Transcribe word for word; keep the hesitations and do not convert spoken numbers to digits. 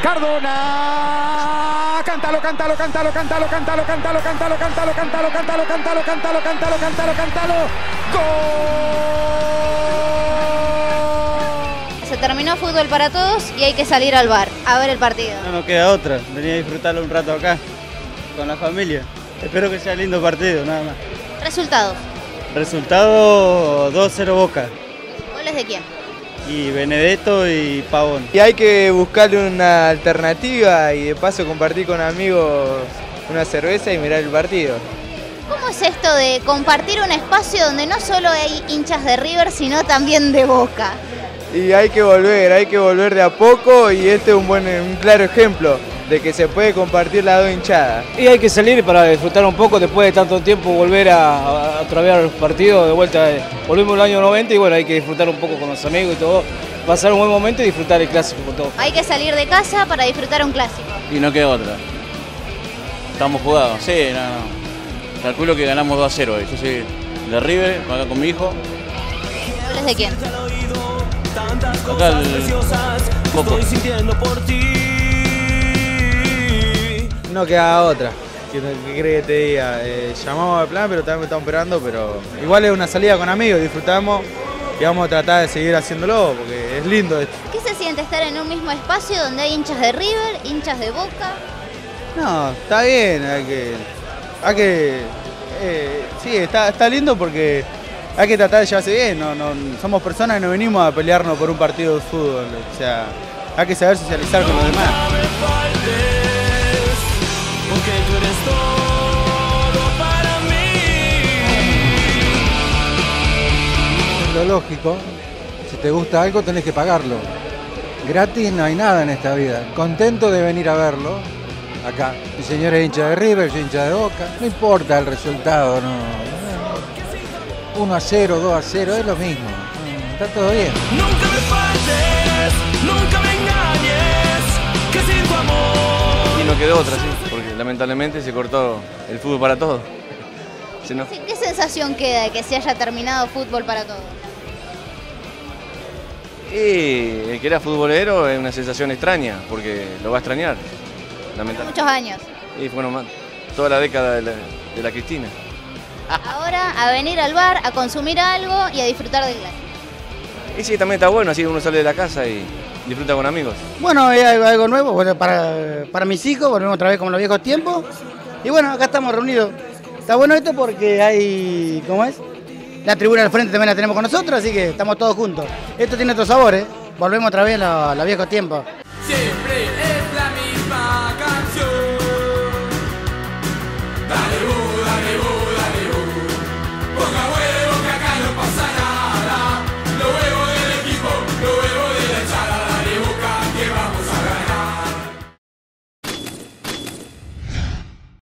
Cardona. Cántalo, cántalo, cántalo, cántalo, cántalo, cántalo, cántalo, cántalo, cántalo, cántalo, cántalo, cántalo, cántalo, cántalo, cántalo. ¡Gol! Se terminó Fútbol para Todos y hay que salir al bar a ver el partido. No nos queda otra, venía a disfrutarlo un rato acá, con la familia. Espero que sea lindo partido, nada más. Resultados. Resultado dos cero Boca. ¿Goles de quién? Y Benedetto y Pavón. Y hay que buscarle una alternativa y de paso compartir con amigos una cerveza y mirar el partido. ¿Cómo es esto de compartir un espacio donde no solo hay hinchas de River, sino también de Boca? Y hay que volver, hay que volver de a poco y este es un, buen, un claro ejemplo de que se puede compartir las dos hinchadas. Y hay que salir para disfrutar un poco después de tanto tiempo, volver a, a, a traer los partidos de vuelta. Volvimos el año noventa y bueno, hay que disfrutar un poco con los amigos y todo, pasar un buen momento y disfrutar el clásico con todo. Hay que salir de casa para disfrutar un clásico. Y no queda otra. Estamos jugados, sí, no, no. Calculo que ganamos dos a cero hoy. Yo soy de River, acá con mi hijo. ¿Goles de quién? Acá el Coco. No queda otra. ¿Qué, qué crees que te diga? Eh, llamamos al plan, pero también estamos esperando, pero igual es una salida con amigos, disfrutamos y vamos a tratar de seguir haciéndolo porque es lindo esto. ¿Qué se siente estar en un mismo espacio donde hay hinchas de River, hinchas de Boca? No, está bien, hay que... Hay que eh, sí, está, está lindo porque hay que tratar de llevarse bien, no, no, somos personas y no venimos a pelearnos por un partido de fútbol, o sea, hay que saber socializar con los demás. Porque tú eres todo para mí. Lo lógico, si te gusta algo tenés que pagarlo. Gratis no hay nada en esta vida. Contento de venir a verlo acá. Mi señora es hincha de River, yo hincha de Boca. No importa el resultado, no. uno a cero, dos a cero, es lo mismo. Está todo bien. Nunca me faltes, nunca me engañes, que sin tu amor. Y no quedó otra, sí, porque lamentablemente se cortó el fútbol para todos. No. ¿Qué sensación queda de que se haya terminado Fútbol para Todos? Y el que era futbolero es una sensación extraña, porque lo va a extrañar, lamentablemente. Muchos años. Y bueno, toda la década de la, de la Cristina. Ahora a venir al bar, a consumir algo y a disfrutar del clásico. Y sí, también está bueno, así uno sale de la casa y disfruta con amigos. Bueno, es algo, algo nuevo bueno, para, para mis hijos, volvemos otra vez como en los viejos tiempos. Y bueno, acá estamos reunidos. Está bueno esto porque hay, ¿cómo es? La tribuna al frente también la tenemos con nosotros, así que estamos todos juntos. Esto tiene otro sabor, ¿eh? Volvemos otra vez a los viejos tiempos. Siempre